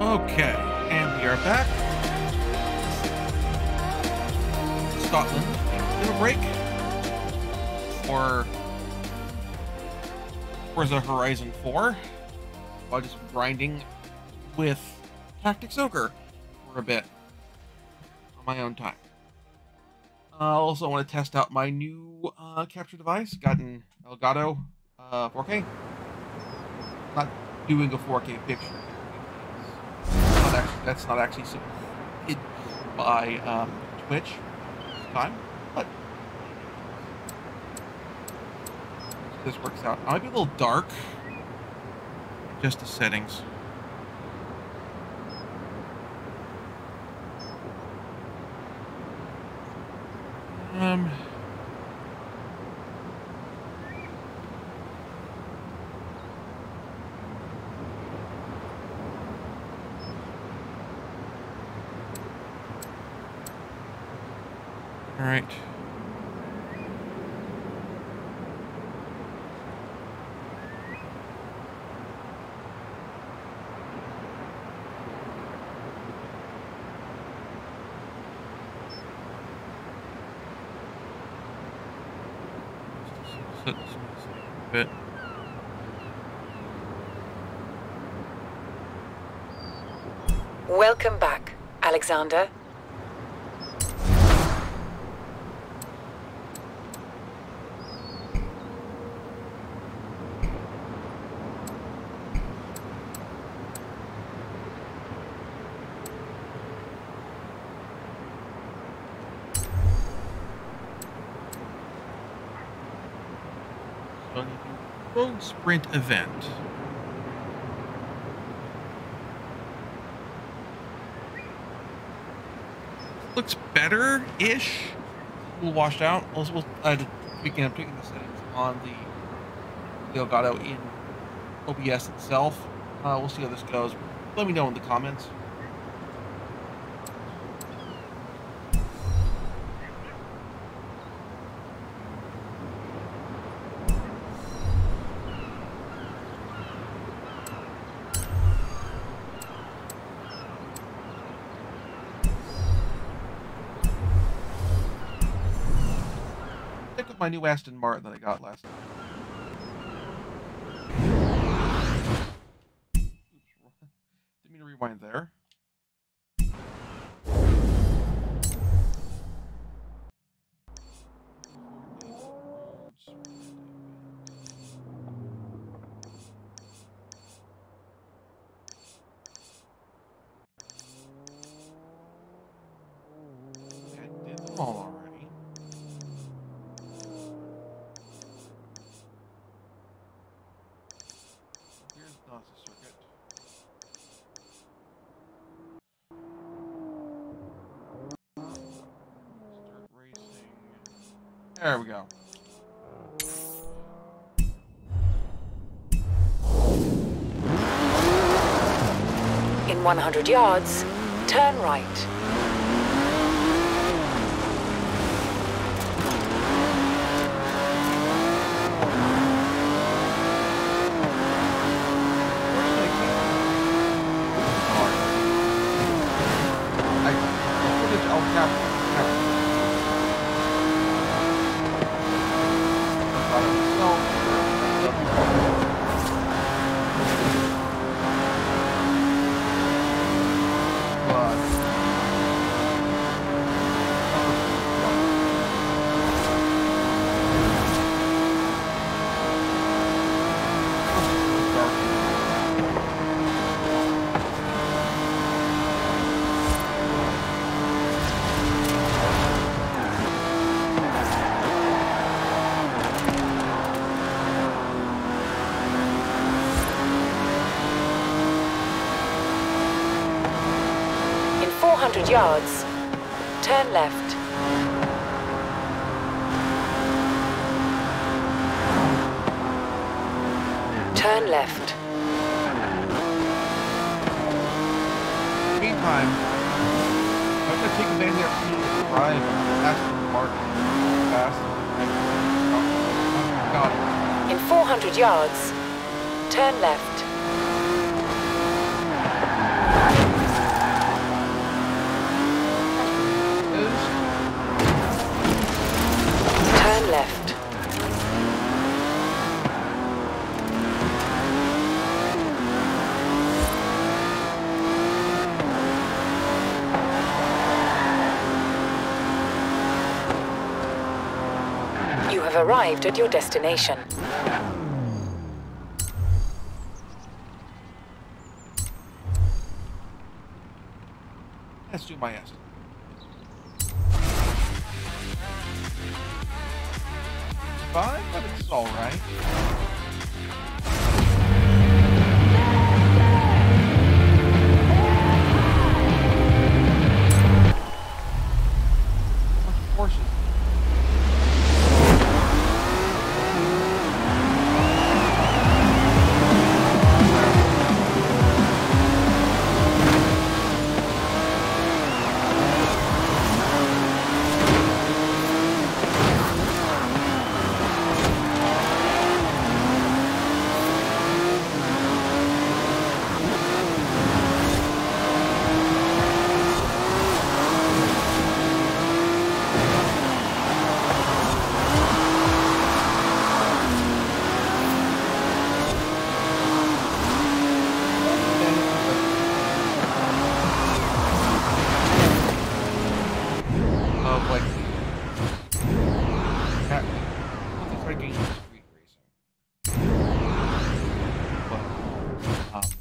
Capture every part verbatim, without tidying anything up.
Okay, and we are back. Scotland. Give a break. Or Forza Horizon four. While just grinding with Tactics Ogre for a bit on my own time. I uh, also want to test out my new uh, capture device. Got an Elgato uh, four K. Not doing a four K picture. Not actually, that's not actually submitted by um, Twitch this time, but this works out. I might be a little dark. Just the settings. Um. All right. Set this a bit. Welcome back, Alexander. Road sprint event. Looks better-ish. A little washed out. Also, we'll, uh, tweaking, I'm tweaking the settings on the, the Elgato in O B S itself. Uh, we'll see how this goes. Let me know in the comments. My new Aston Martin that I got last night. Oops. Didn't mean to rewind there. I did them all already. There we go. In one hundred yards, turn right. four hundred yards, turn left. Turn left. Meantime, I'm going to take advantage of the opportunity to drive past the market fast. Got it. In four hundred yards, turn left. have arrived at your destination. Let's do my estimate. Fine, but it's alright. Horses. Of like that, it's like getting street racing, but um,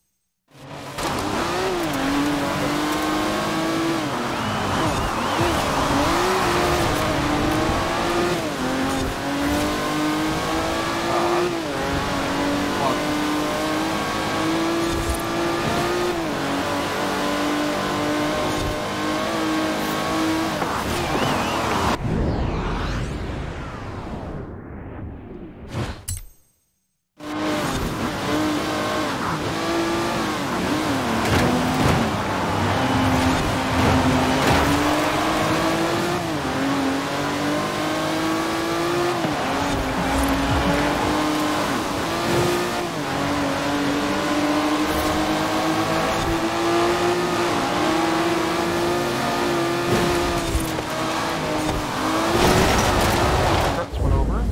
trucks went over.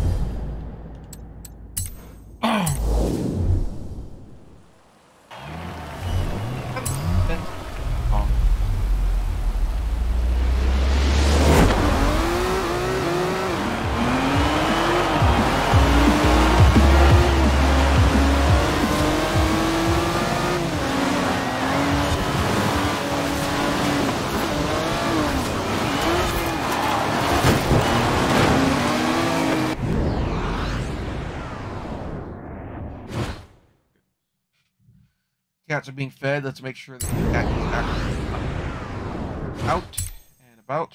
Cats are being fed. Let's make sure that the cat is actually out and about.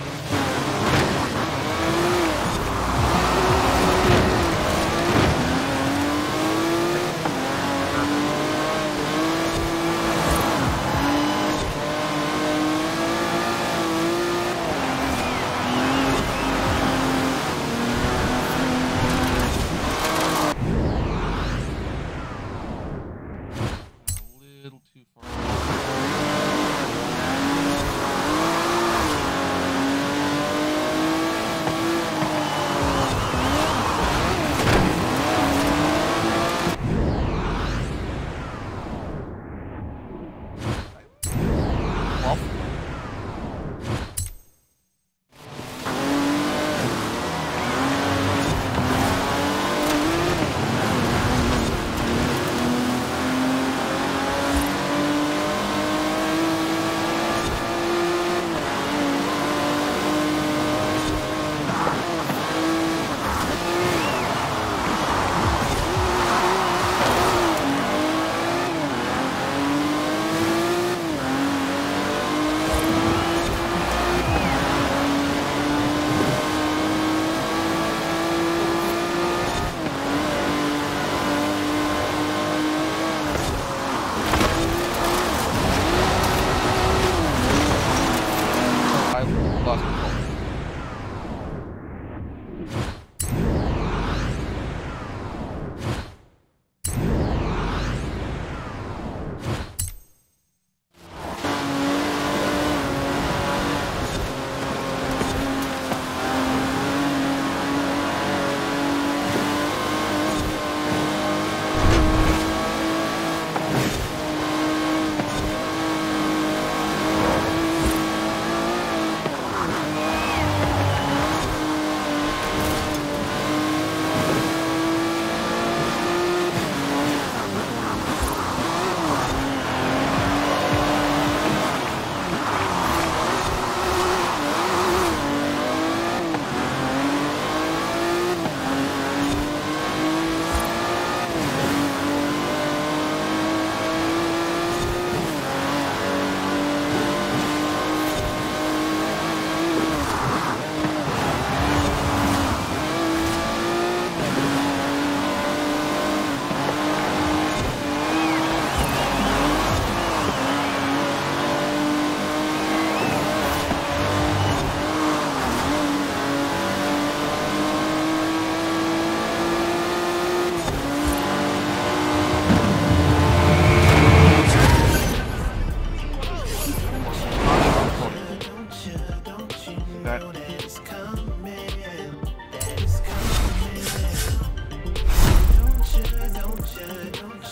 Too far.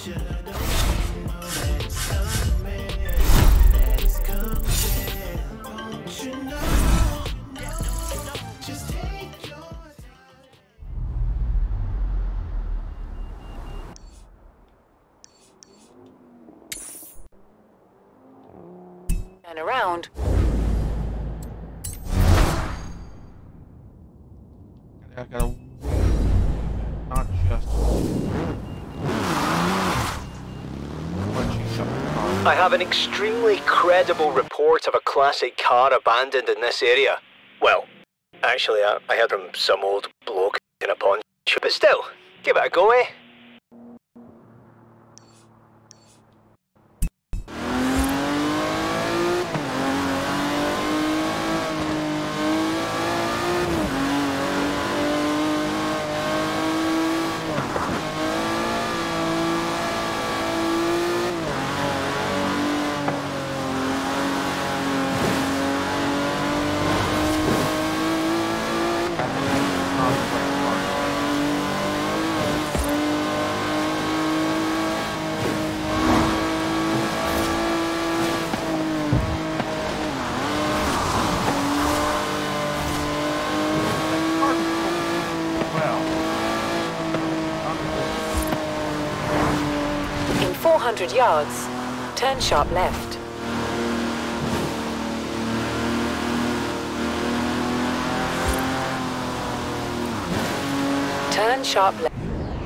Turn around. I gotta not just I have an extremely credible report of a classic car abandoned in this area. Well, actually, I, I heard from some old bloke in a pawn shop, but still, give it a go, eh? four hundred yards, turn sharp left. Turn sharp left.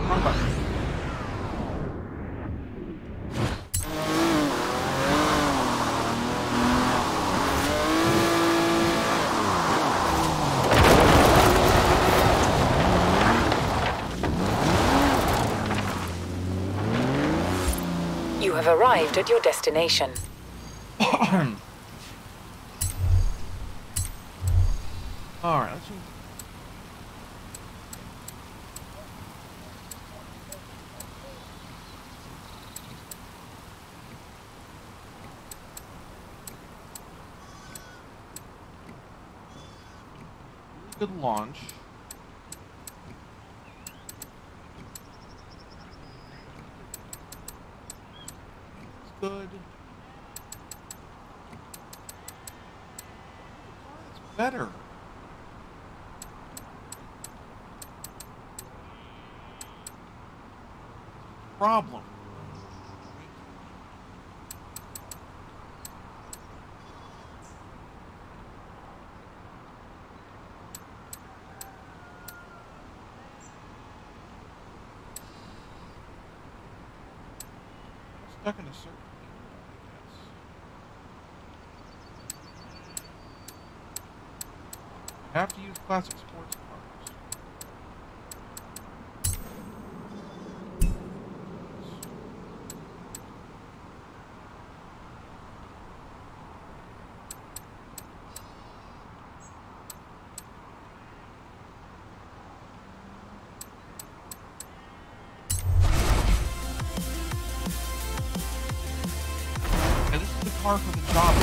You have arrived at your destination. Alright, let's see. Good launch. Good. It's better. Problem. Stuck in a circle. Have to use classic sports cars. And this is the car for the job.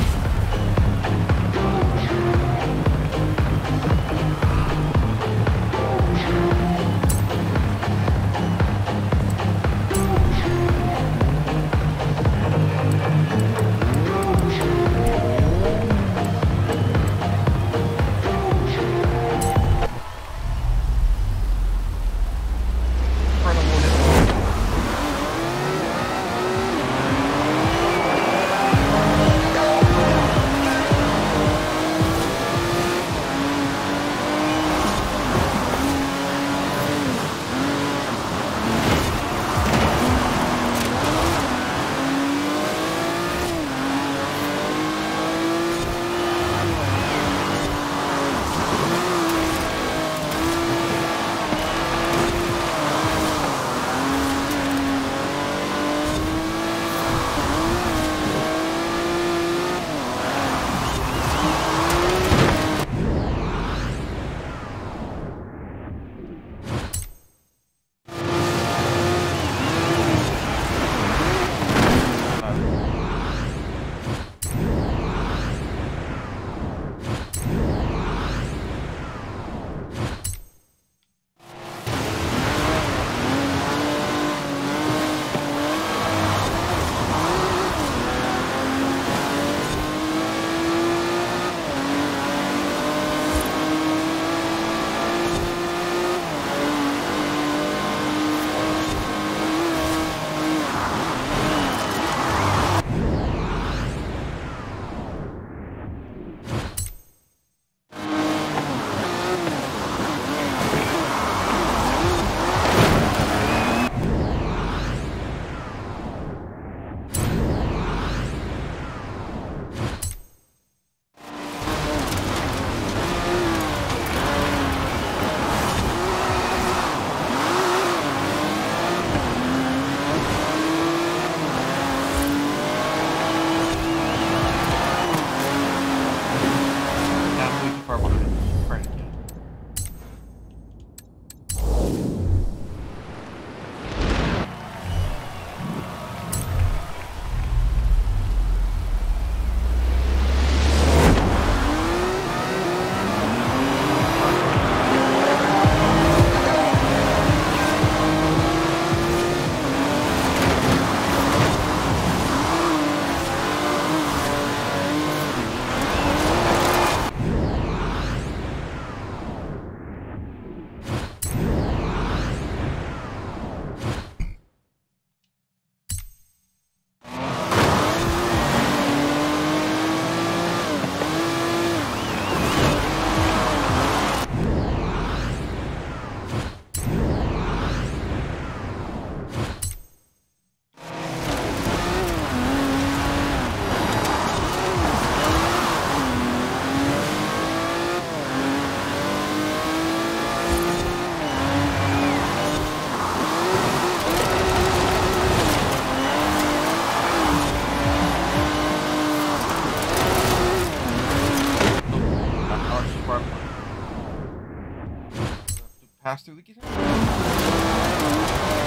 fast through the guitar.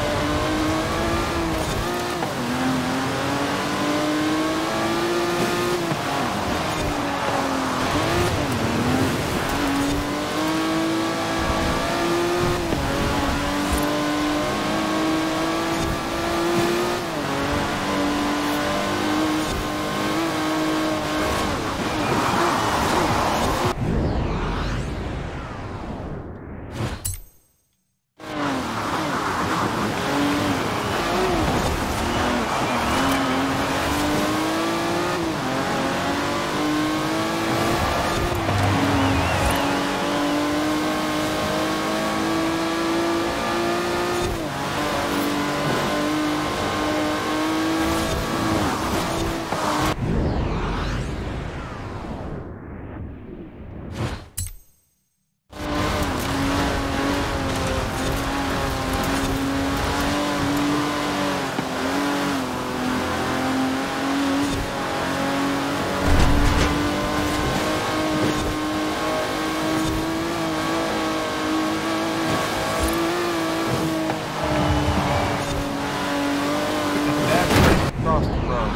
Across the road.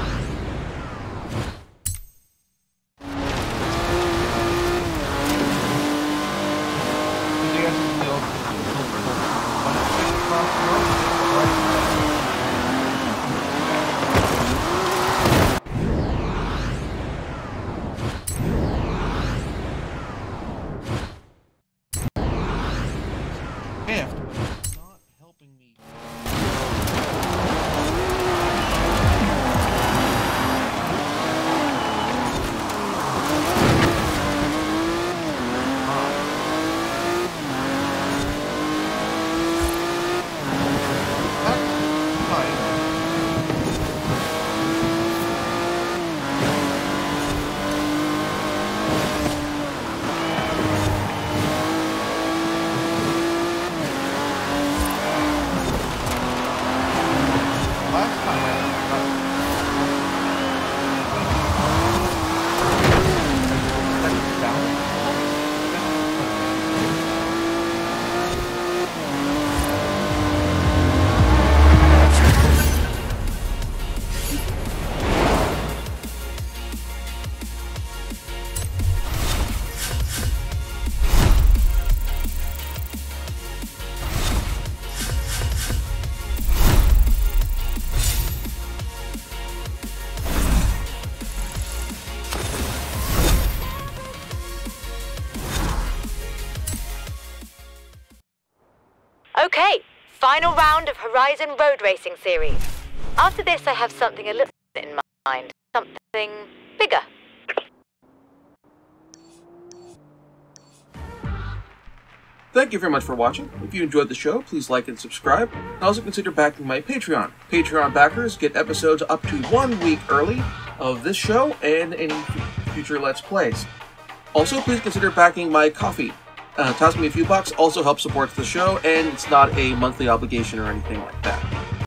Shift, but it's not helping me. Okay, final round of Horizon Road Racing Series. After this, I have something a little bit in mind. Something bigger. Thank you very much for watching. If you enjoyed the show, please like and subscribe. And also consider backing my Patreon. Patreon backers get episodes up to one week early of this show and any future Let's Plays. Also, please consider backing my Ko-fi. Uh, toss me a few bucks also helps support the show, and it's not a monthly obligation or anything like that.